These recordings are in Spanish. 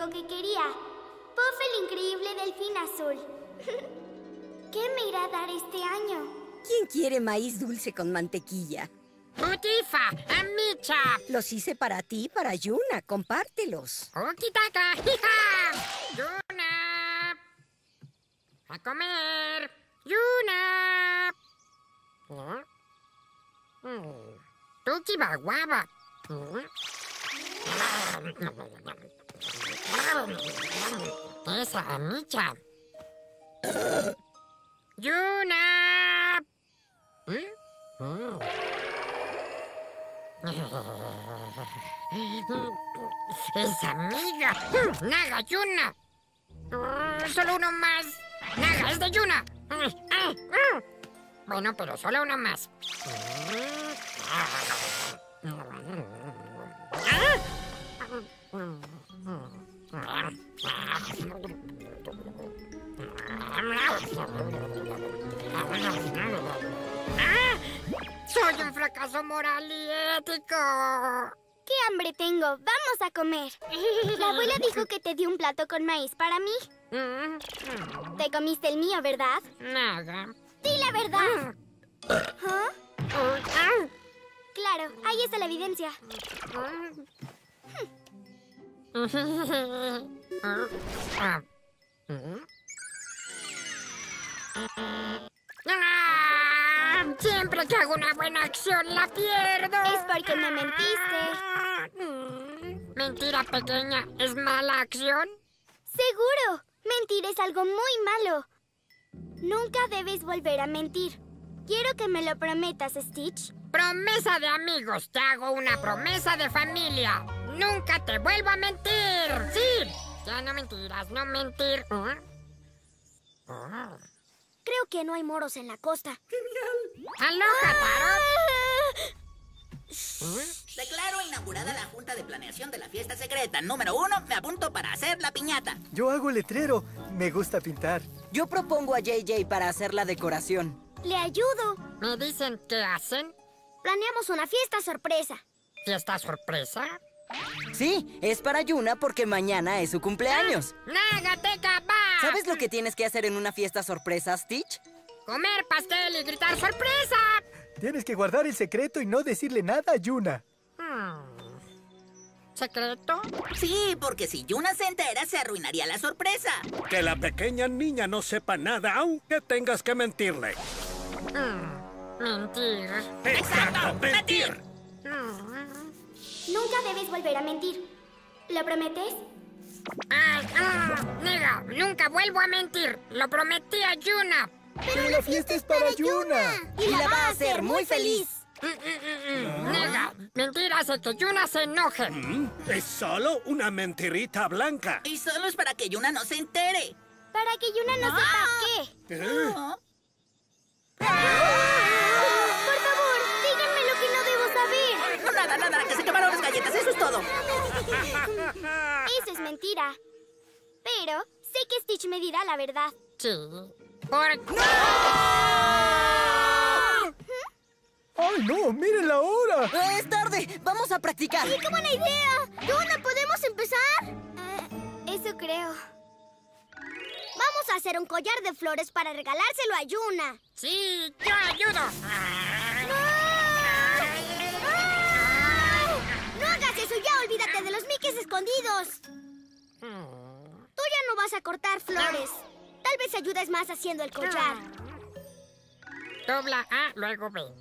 lo que quería. Puff, el increíble delfín azul. ¿Qué me irá a dar este año? ¿Quién quiere maíz dulce con mantequilla? ¡Utifa! ¡Amicha! Los hice para ti y para Yuna. Compártelos. ¡Okitaka! ¡Hija! ¡Yuna! ¡A comer! ¡Yuna! ¡Tuki baguaba! ¡Esa amicha! ¡Yuna! ¡Esa amiga! ¡Naga, Yuna! ¡Solo uno más! ¡Naga, es de Yuna! Bueno, pero solo uno más. ¡Soy un fracaso moral y ético! ¡Qué hambre tengo! ¡Vamos a comer! La abuela dijo que te dio un plato con maíz para mí. Te comiste el mío, ¿verdad? Nada. ¡Di la verdad! ¿Ah? Claro, ahí está la evidencia. Siempre que hago una buena acción la pierdo. Es porque me mentiste. Mentira pequeña, ¿es mala acción? ¡Seguro! Mentir es algo muy malo. Nunca debes volver a mentir. Quiero que me lo prometas, Stitch. Promesa de amigos, te hago una promesa de familia. Nunca te vuelvo a mentir. Sí, ya no mentirás, no mentir. Creo que no hay moros en la costa. ¡Aloha, Tarot! Declaro inaugurada la Junta de Planeación de la Fiesta Secreta. Número 1, me apunto para hacer la piñata. Yo hago letrero. Me gusta pintar. Yo propongo a JJ para hacer la decoración. Le ayudo. ¿Me dicen qué hacen? Planeamos una fiesta sorpresa. ¿Fiesta sorpresa? Sí, es para Yuna porque mañana es su cumpleaños. ¡Nágateca, va! ¿Sabes lo que tienes que hacer en una fiesta sorpresa, Stitch? Comer pastel y gritar ¡sorpresa! Tienes que guardar el secreto y no decirle nada a Yuna. ¿Secreto? Sí, porque si Yuna se entera, se arruinaría la sorpresa. Que la pequeña niña no sepa nada, aunque tengas que mentirle. Mentir. ¡Exacto! ¡Mentir! Nunca debes volver a mentir. ¿Lo prometes? Nega, nunca vuelvo a mentir. Lo prometí a Yuna. ¡Pero la fiesta es para Yuna! Y la va a hacer muy feliz. Nega, mentir hace que Yuna se enoje. Es solo una mentirita blanca. Y solo es para que Yuna no se entere. Para que Yuna no sepa qué. Por favor, díganme lo que no debo saber. No, nada, que se quemaron las galletas, eso es todo. Eso es mentira. Pero sé que Stitch me dirá la verdad. Sí. ¿Por qué? ¡Ay, no! ¡Miren la hora! ¡Es tarde! ¡Vamos a practicar! ¡Sí, qué buena idea! ¿Yuna, podemos empezar? Eso creo. Vamos a hacer un collar de flores para regalárselo a Yuna. Sí, yo ayudo. ¡No hagas eso ya! ¡Olvídate de los Mickeys escondidos! Tú ya no vas a cortar flores. Tal vez ayudes más haciendo el collar. Dobla A, luego B.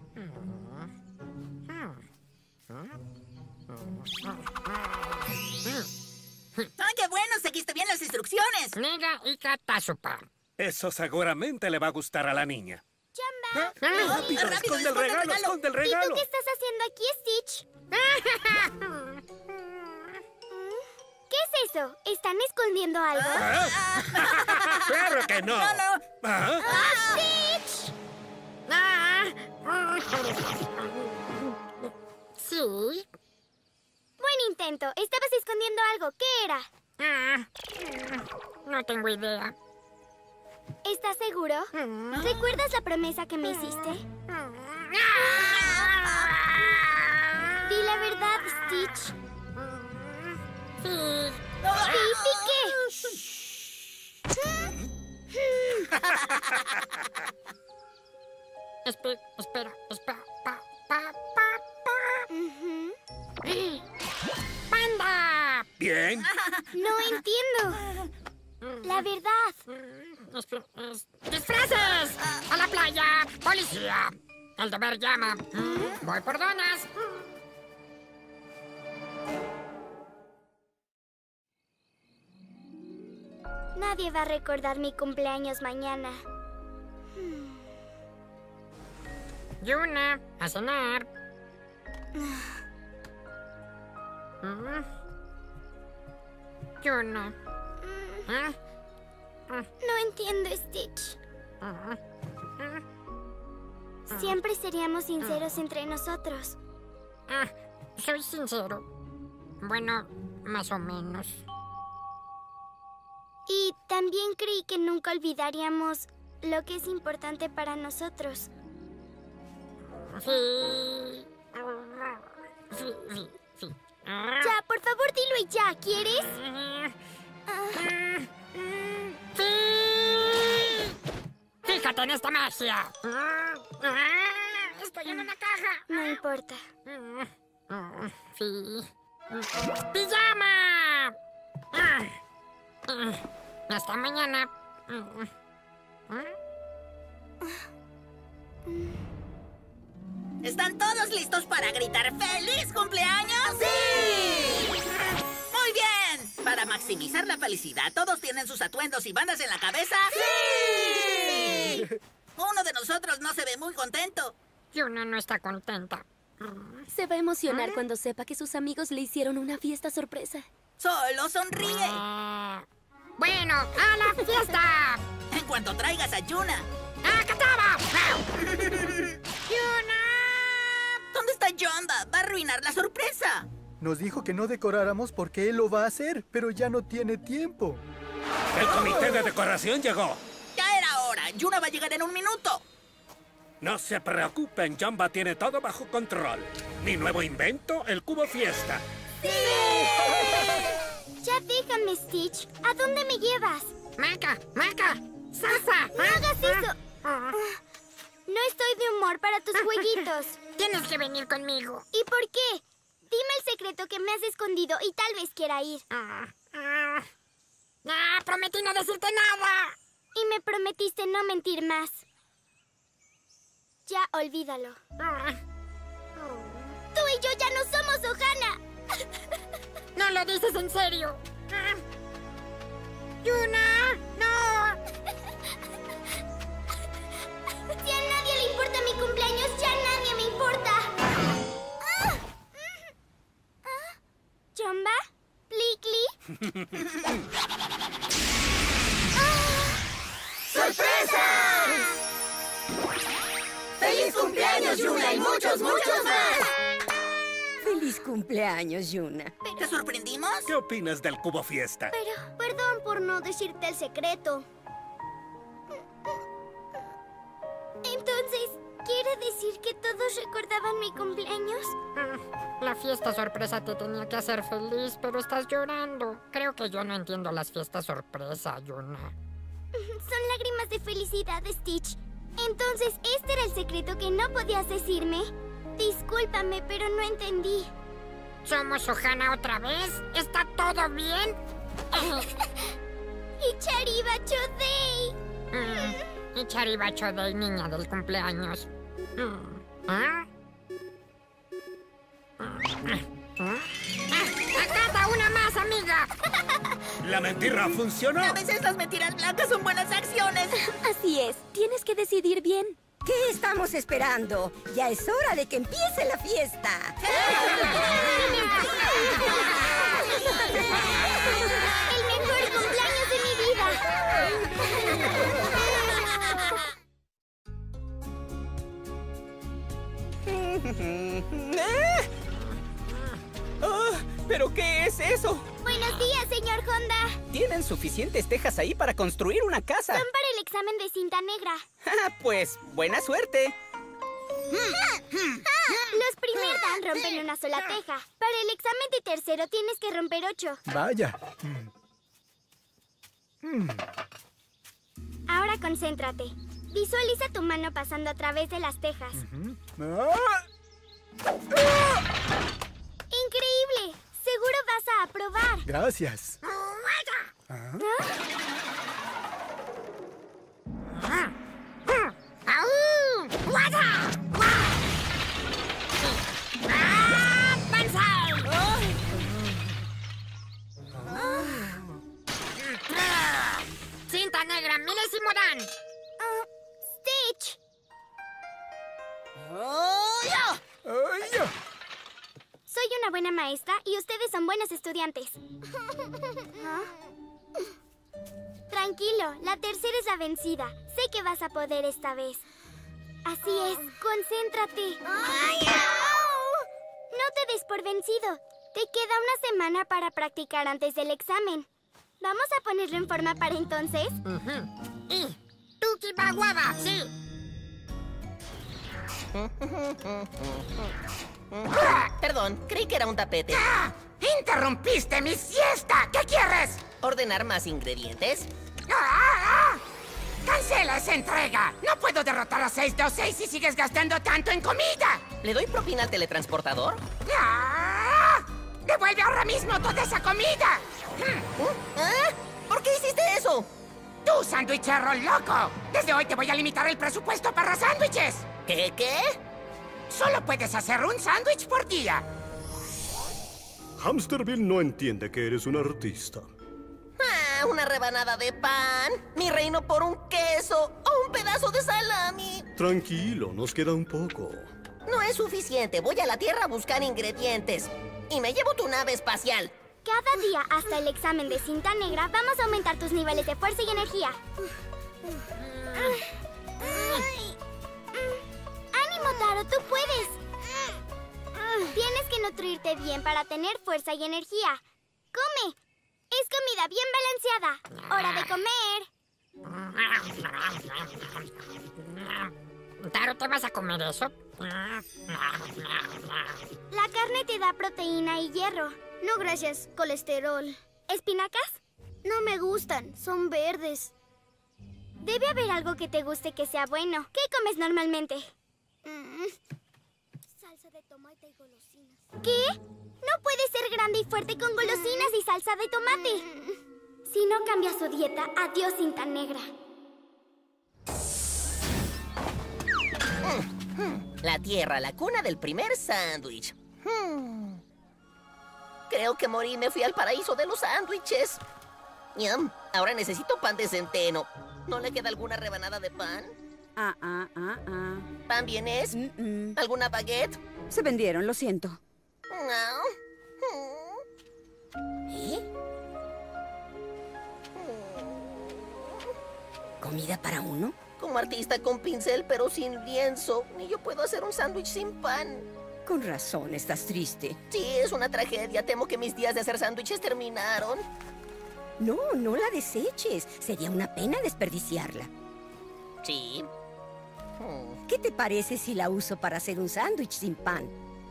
¡Ay, qué bueno! Seguiste bien las instrucciones. Nega y Katasupa. Eso seguramente le va a gustar a la niña. ¡Chamba! ¡Rápido! ¡Esconde el regalo! ¡Esconde el ¿Y tú regalo! qué estás haciendo aquí, Stitch? ¿Qué es eso? ¿Están escondiendo algo? ¡Claro que no! ¡Stitch! Sí. Buen intento. Estabas escondiendo algo. ¿Qué era? No tengo idea. ¿Estás seguro? ¿Recuerdas la promesa que me hiciste? Di la verdad, Stitch. Sí. Sí. Espera. Ujú. ¡Panda! Bien. No entiendo. La verdad. ¡Disfraces! ¡A la playa! ¡Policía! El deber llama. Voy por donas. Nadie va a recordar mi cumpleaños mañana. Yuna, a cenar. Yuna. No entiendo, Stitch. Siempre seríamos sinceros entre nosotros. Soy sincero. Bueno, más o menos. Y también creí que nunca olvidaríamos lo que es importante para nosotros. Sí. Ya, por favor, dilo y ya, ¿quieres? ¡Sí! ¡Fíjate en esta magia! ¡Estoy en una caja! No importa. Sí. ¡Pijama! Hasta mañana. ¿Están todos listos para gritar ¡Feliz cumpleaños! ¡Sí! ¡Muy bien! Para maximizar la felicidad, ¿todos tienen sus atuendos y bandas en la cabeza? ¡Sí! Uno de nosotros no se ve muy contento. Yuna no está contenta. Se va a emocionar cuando sepa que sus amigos le hicieron una fiesta sorpresa. Solo sonríe. Bueno, ¡a la fiesta! En cuanto traigas a Yuna. ¡Acá estaba! ¡Yuna! ¿Dónde está Jumba? Va a arruinar la sorpresa. Nos dijo que no decoráramos porque él lo va a hacer, pero ya no tiene tiempo. El comité de decoración llegó. Ya era hora. Yuna va a llegar en un minuto. No se preocupen, Jumba tiene todo bajo control. Mi nuevo invento, el cubo fiesta. Ya déjame, Stitch. ¿A dónde me llevas? ¡Maca! ¡Salsa! ¡No hagas eso! No estoy de humor para tus jueguitos. Tienes que venir conmigo. ¿Y por qué? Dime el secreto que me has escondido y tal vez quiera ir. Prometí no decirte nada. Y me prometiste no mentir más. Ya, olvídalo. Tú y yo ya no somos Ohana. No lo dices en serio. Yuna, no. Si a nadie le importa mi cumpleaños, ya nadie me importa. ¿Jumba? ¿Plickly? ¡Sorpresa! ¡Feliz cumpleaños, Yuna! ¡Y muchos más! ¡Feliz cumpleaños, Yuna! ¿Te sorprendimos? ¿Qué opinas del cubo fiesta? Pero, perdón por no decirte el secreto. Entonces, ¿quiere decir que todos recordaban mi cumpleaños? La fiesta sorpresa te tenía que hacer feliz, pero estás llorando. Creo que yo no entiendo las fiestas sorpresa, Yuna. Son lágrimas de felicidad, Stitch. Entonces, ¿este era el secreto que no podías decirme? Discúlpame, pero no entendí. ¿Somos Ohana otra vez? ¿Está todo bien? ¡Y Chariba Chodei! Y Chariba Chodei, niña del cumpleaños. ¡Acata una más, amiga! ¿La mentira funcionó? A veces las mentiras blancas son buenas acciones. Así es, tienes que decidir bien. ¿Qué estamos esperando? Ya es hora de que empiece la fiesta. ¡El mejor cumpleaños de mi vida! ¡Oh! ¿Pero qué es eso? Buenos días, señor Honda. Tienen suficientes tejas ahí para construir una casa. Son para el examen de cinta negra. Pues, buena suerte. Los primer dan rompen una sola teja. Para el examen de tercero tienes que romper 8. Vaya. Ahora concéntrate. Visualiza tu mano pasando a través de las tejas. ¡Increíble! Seguro vas a aprobar. Gracias. ¡Cinta negra, milésimo dan! Stitch. Soy una buena maestra y ustedes son buenos estudiantes. Tranquilo, la tercera es la vencida. Sé que vas a poder esta vez. Así es, concéntrate. No te des por vencido. Te queda una semana para practicar antes del examen. ¿Vamos a ponerlo en forma para entonces? Y Tuki Baguaba, sí. Perdón, creí que era un tapete. ¡Interrumpiste mi siesta! ¿Qué quieres? ¿Ordenar más ingredientes? ¡Cancela esa entrega! ¡No puedo derrotar a 626 si sigues gastando tanto en comida! ¿Le doy propina al teletransportador? ¡Devuelve ahora mismo toda esa comida! ¿Por qué hiciste eso? ¡Tú, sándwichero loco! Desde hoy te voy a limitar el presupuesto para sándwiches. ¿Qué? Solo puedes hacer un sándwich por día. Hamsterville no entiende que eres un artista. Una rebanada de pan, mi reino por un queso o un pedazo de salami. Tranquilo, nos queda un poco. No es suficiente, voy a la Tierra a buscar ingredientes. Y me llevo tu nave espacial. Cada día hasta el examen de cinta negra vamos a aumentar tus niveles de fuerza y energía. ¡Ánimo, Taro! ¡Tú puedes! Tienes que nutrirte bien para tener fuerza y energía. ¡Come! Es comida bien balanceada. ¡Hora de comer! ¿Taro, te vas a comer eso? La carne te da proteína y hierro. No, gracias. Colesterol. ¿Espinacas? No me gustan. Son verdes. Debe haber algo que te guste que sea bueno. ¿Qué comes normalmente? Salsa de tomate y golosinas. ¿Qué? No puedes ser grande y fuerte con golosinas y salsa de tomate. Si no cambias su dieta, adiós cinta negra. La Tierra, la cuna del primer sándwich. Creo que morí y me fui al paraíso de los sándwiches. Yum, ahora necesito pan de centeno. ¿No le queda alguna rebanada de pan? ¿Pan vienes? ¿Alguna baguette? Se vendieron, lo siento. No. ¿Eh? ¿Comida para uno? Como artista con pincel, pero sin lienzo. Ni yo puedo hacer un sándwich sin pan. Con razón, estás triste. Sí, es una tragedia. Temo que mis días de hacer sándwiches terminaron. No, no la deseches. Sería una pena desperdiciarla. Sí. ¿Qué te parece si la uso para hacer un sándwich sin pan?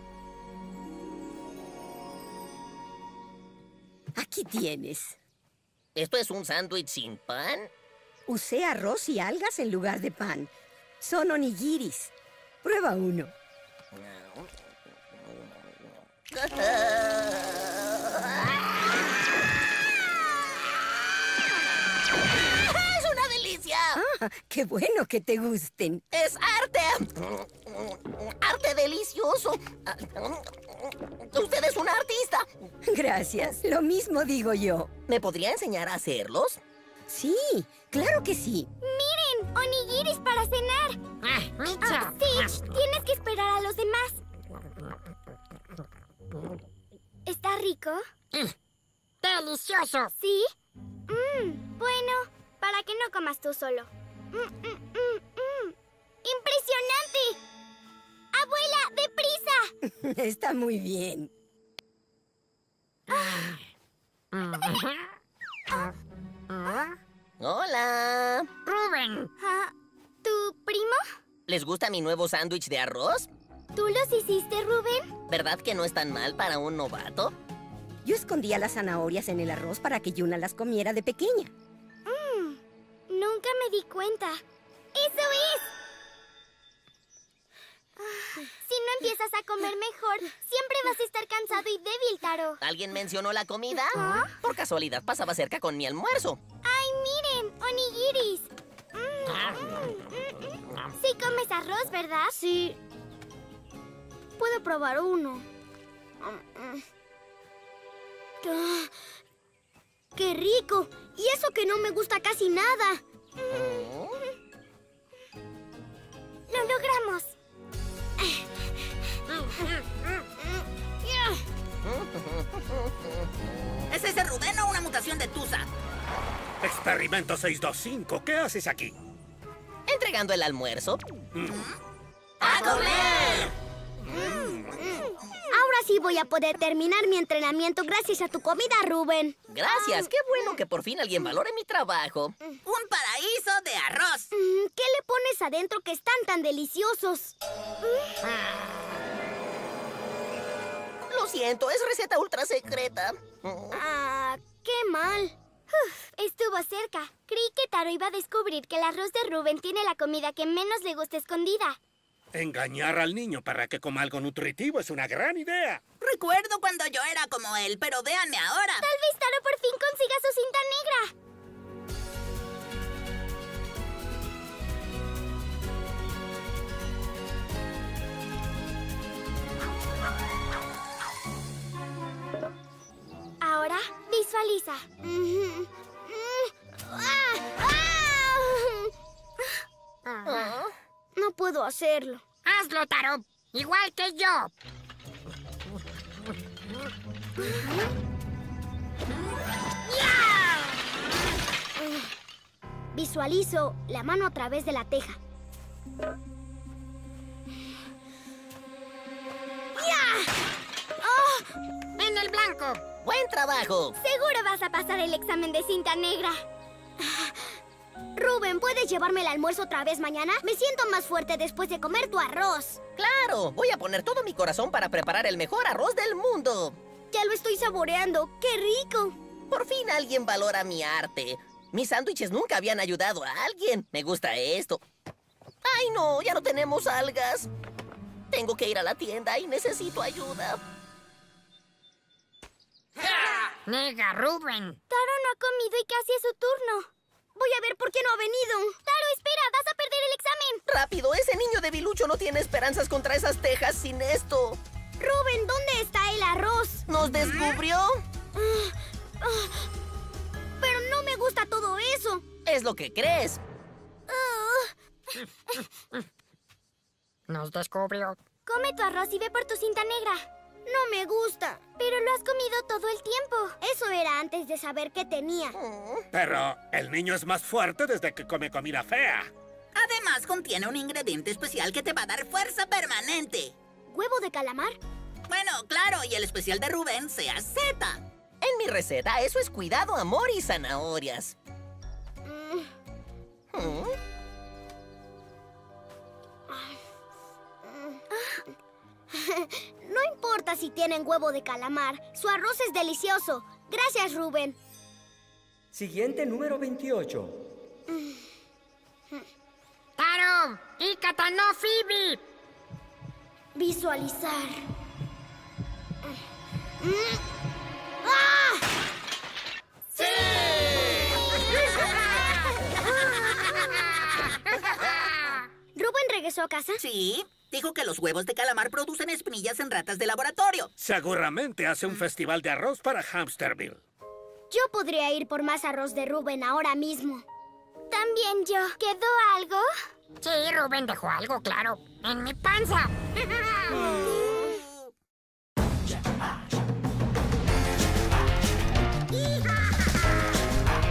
Aquí tienes. ¿Esto es un sándwich sin pan? Usé arroz y algas en lugar de pan. Son onigiris. Prueba uno. ¡Es una delicia! ¡Qué bueno que te gusten! ¡Es arte! ¡Arte delicioso! ¡Usted es un artista! Gracias. Lo mismo digo yo. ¿Me podría enseñar a hacerlos? Sí, claro que sí. ¡Miren! ¡Onigiris para cenar! ¡Micha! Stitch, tienes que esperar a los demás. ¿Está rico? ¡Delicioso! ¿Sí? Bueno, para que no comas tú solo. ¡Impresionante! ¡Abuela, deprisa! Está muy bien. ¡Hola! ¡Rubén! ¿Tu primo? ¿Les gusta mi nuevo sándwich de arroz? ¿Tú los hiciste, Rubén? ¿Verdad que no es tan mal para un novato? Yo escondía las zanahorias en el arroz para que Yuna las comiera de pequeña. Nunca Nunca me di cuenta. ¡Eso es! Si no empiezas a comer mejor, siempre vas a estar cansado y débil, Taro. ¿Alguien mencionó la comida? Por casualidad pasaba cerca con mi almuerzo. ¡Ay, miren! ¡Onigiris! Sí comes arroz, ¿verdad? Sí. Puedo probar uno. ¡Qué rico! Y eso que no me gusta casi nada. ¡Lo logramos! ¿Es ese Rubén o una mutación de Tusa? Experimento 625, ¿qué haces aquí? Entregando el almuerzo. ¡A comer! Ahora sí voy a poder terminar mi entrenamiento gracias a tu comida, Rubén. Gracias, qué bueno que por fin alguien valore mi trabajo. ¡Un paraíso de arroz! ¿Qué le pones adentro que están tan deliciosos? Lo siento, es receta ultra secreta. ¡Qué mal! Estuvo cerca. Creí que Taro iba a descubrir que el arroz de Rubén tiene la comida que menos le gusta escondida. Engañar al niño para que coma algo nutritivo es una gran idea. Recuerdo cuando yo era como él, pero véanme ahora. Tal vez Taro por fin consiga su cinta negra. Ahora, visualiza. No puedo hacerlo. Hazlo, Taro. Igual que yo. Visualizo la mano a través de la teja. En el blanco. ¡Buen trabajo! Seguro vas a pasar el examen de cinta negra. Rubén, ¿puedes llevarme el almuerzo otra vez mañana? Me siento más fuerte después de comer tu arroz. ¡Claro! Voy a poner todo mi corazón para preparar el mejor arroz del mundo. Ya lo estoy saboreando. ¡Qué rico! Por fin alguien valora mi arte. Mis sándwiches nunca habían ayudado a alguien. Me gusta esto. ¡Ay, no! Ya no tenemos algas. Tengo que ir a la tienda y necesito ayuda. Nega, Rubén. Taro no ha comido y casi es su turno. Voy a ver por qué no ha venido. Taro, espera, vas a perder el examen. ¡Rápido! Ese niño debilucho no tiene esperanzas contra esas tejas sin esto. Rubén, ¿dónde está el arroz? ¿Nos descubrió? Pero no me gusta todo eso. Es lo que crees. Nos descubrió. Come tu arroz y ve por tu cinta negra. No me gusta, pero lo has comido todo el tiempo. Eso era antes de saber qué tenía. Pero el niño es más fuerte desde que come comida fea. Además, contiene un ingrediente especial que te va a dar fuerza permanente. ¿Huevo de calamar? Bueno, claro, y el especial de Rubén sea Z. En mi receta, eso es cuidado, amor y zanahorias. No importa si tienen huevo de calamar. Su arroz es delicioso. Gracias, Rubén. Siguiente número 28. ¡Taro! ¡Ícata no Phoebe! Visualizar. ¡Sí! ¿Rubén regresó a casa? Sí. Dijo que los huevos de calamar producen espinillas en ratas de laboratorio. Seguramente hace un festival de arroz para Hamsterville. Yo podría ir por más arroz de Rubén ahora mismo. También yo. ¿Quedó algo? Sí, Rubén dejó algo, claro. En mi panza.